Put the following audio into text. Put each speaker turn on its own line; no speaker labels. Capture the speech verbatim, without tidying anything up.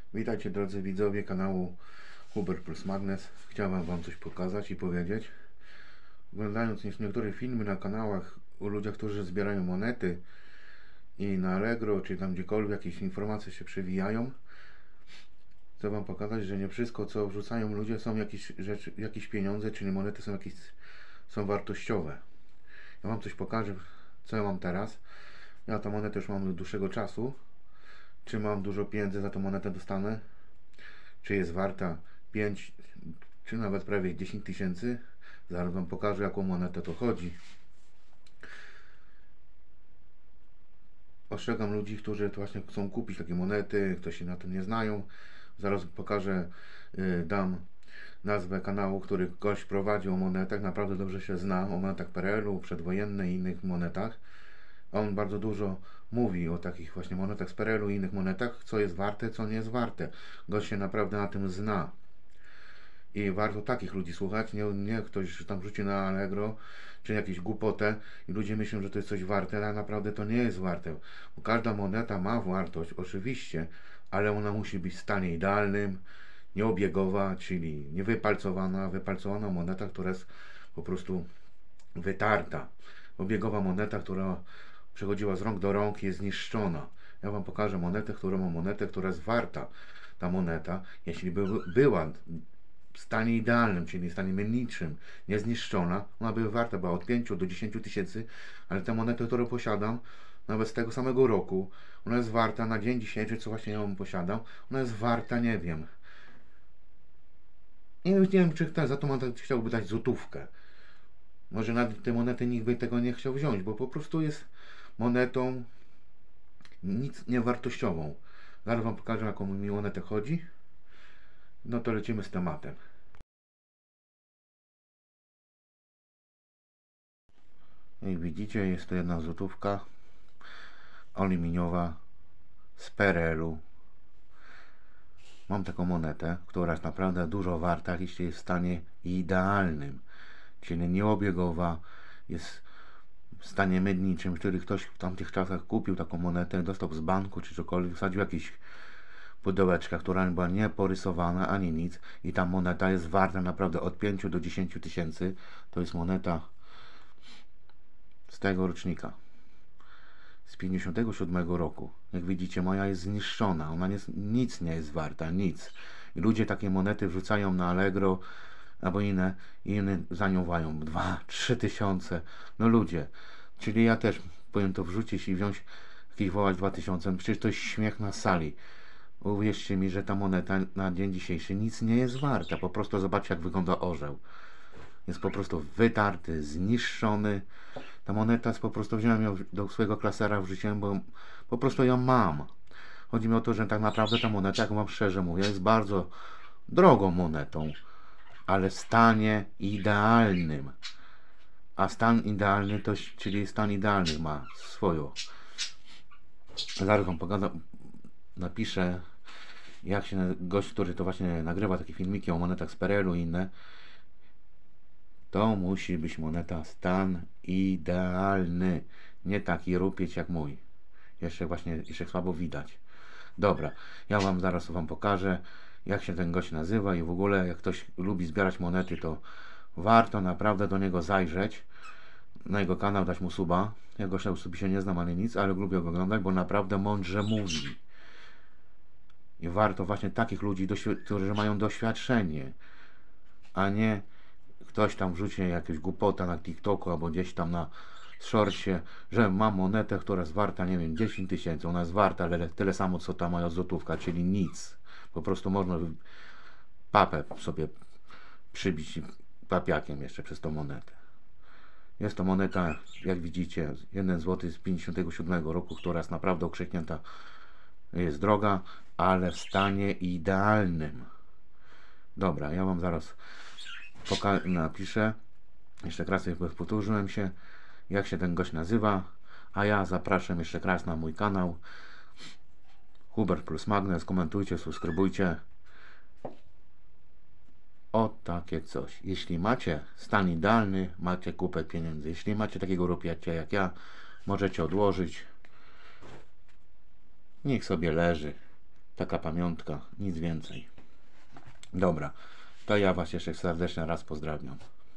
Witajcie drodzy widzowie kanału Hubert plus Magnes. Chciałem wam coś pokazać i powiedzieć. Oglądając niektóre filmy na kanałach o ludziach, którzy zbierają monety i na Allegro czy tam gdziekolwiek jakieś informacje się przewijają, chcę wam pokazać, że nie wszystko co wrzucają ludzie są jakieś rzeczy, jakieś pieniądze, czyli monety są jakieś są wartościowe. Ja wam coś pokażę, co ja mam teraz. Ja tę monetę już mam od dłuższego czasu. Czy mam dużo pieniędzy za tą monetę dostanę? Czy jest warta pięć, czy nawet prawie dziesięć tysięcy? Zaraz wam pokażę, jaką monetę to chodzi. Ostrzegam ludzi, którzy to właśnie chcą kupić takie monety, ktoś się na tym nie znają. Zaraz pokażę, yy, dam nazwę kanału, który gość prowadzi o monetach, naprawdę dobrze się zna o monetach P R L u, przedwojennej i innych monetach. On bardzo dużo mówi o takich właśnie monetach z P R L u i innych monetach, co jest warte, co nie jest warte. Gość się naprawdę na tym zna. I warto takich ludzi słuchać, nie, nie ktoś tam rzuci na Allegro, czy jakieś głupotę i ludzie myślą, że to jest coś warte, ale naprawdę to nie jest warte. Bo każda moneta ma wartość, oczywiście, ale ona musi być w stanie idealnym, nieobiegowa, czyli niewypalcowana, wypalcowana moneta, która jest po prostu wytarta. Obiegowa moneta, która przechodziła z rąk do rąk, jest zniszczona. Ja wam pokażę monetę, którą mam monetę, która jest warta. Ta moneta, jeśli by była w stanie idealnym, czyli w stanie mylniczym, niezniszczona, ona by warta była od pięciu do dziesięciu tysięcy, ale tę monetę, którą posiadam, nawet z tego samego roku, ona jest warta na dzień dzisiejszy, co właśnie ją posiadam, ona jest warta, nie wiem. Nie, nie wiem, czy ktoś za tą monetę chciałby dać złotówkę. Może na te monety nikt by tego nie chciał wziąć, bo po prostu jest monetą nic niewartościową. Zaraz wam pokażę, jaką mi monetę chodzi. No to lecimy z tematem. Jak widzicie, jest to jedna złotówka aluminiowa z P R L u. Mam taką monetę, która jest naprawdę dużo warta, jeśli jest w stanie idealnym, czyli nieobiegowa, jest w stanie mydniczym, który ktoś w tamtych czasach kupił taką monetę, dostał z banku czy cokolwiek, wsadził jakieś pudełeczka, która była nie porysowana ani nic i ta moneta jest warta naprawdę od pięciu do dziesięciu tysięcy. To jest moneta z tego rocznika, z pięćdziesiątego siódmego roku. Jak widzicie, moja jest zniszczona, ona nie, nic nie jest warta, nic. I ludzie takie monety wrzucają na Allegro albo inne i inne za nią wają dwa, trzy tysiące. No ludzie, czyli ja też powinien to wrzucić i wziąć jakiś wołać dwa tysiące. Przecież to jest śmiech na sali. Uwierzcie mi, że ta moneta na dzień dzisiejszy nic nie jest warta. Po prostu zobaczcie, jak wygląda orzeł. Jest po prostu wytarty, zniszczony. Ta moneta jest po prostu, wziąłem ją do swojego klasera, wrzuciłem, bo po prostu ją mam. Chodzi mi o to, że tak naprawdę ta moneta, jak wam szczerze mówię, jest bardzo drogą monetą, ale w stanie idealnym. A stan idealny, to, czyli stan idealny ma swoją. Zaraz wam pogadam, napiszę, jak się gość, który to właśnie nagrywa takie filmiki o monetach z P R L u i inne. To musi być moneta stan idealny, nie taki rupieć jak mój. Jeszcze właśnie, jeszcze słabo widać. Dobra, ja wam zaraz wam pokażę, jak się ten gość nazywa i w ogóle, jak ktoś lubi zbierać monety, to warto naprawdę do niego zajrzeć. Na jego kanał dać mu suba. Ja gościa osobiście nie znam ani nic, ale lubię go oglądać, bo naprawdę mądrze mówi. I warto właśnie takich ludzi, którzy mają doświadczenie, a nie ktoś tam wrzuci jakieś głupota na TikToku albo gdzieś tam na shortsie, że mam monetę, która jest warta, nie wiem, dziesięć tysięcy. Ona jest warta, ale tyle samo co ta moja złotówka, czyli nic. Po prostu można papę sobie przybić papiakiem jeszcze przez tą monetę. Jest to moneta, jak widzicie, jeden złoty z pięćdziesiątego siódmego roku, która jest naprawdę okrzyknięta. Jest droga, ale w stanie idealnym. Dobra, ja wam zaraz napiszę. Jeszcze raz jakby powtórzyłem się, jak się ten gość nazywa. A ja zapraszam jeszcze raz na mój kanał Hubert plus Magnes. Komentujcie, subskrybujcie. O takie coś. Jeśli macie stan idealny, macie kupę pieniędzy. Jeśli macie takiego rupiacia jak ja, możecie odłożyć. Niech sobie leży. Taka pamiątka, nic więcej. Dobra, to ja Was jeszcze serdecznie raz pozdrawiam.